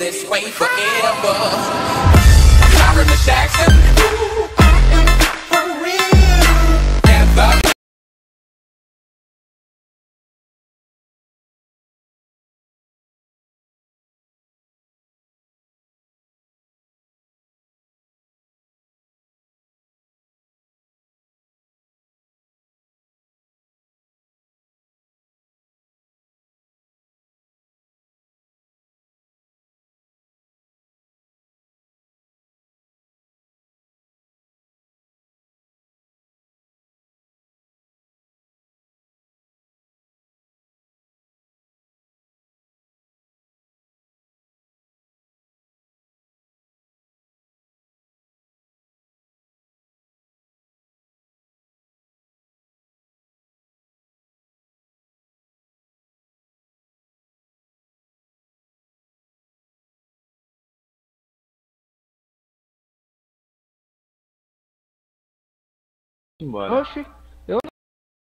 this way forever. Sorry, Miss Jackson. Ooh, I am for real. Ever. Embora. Oxi.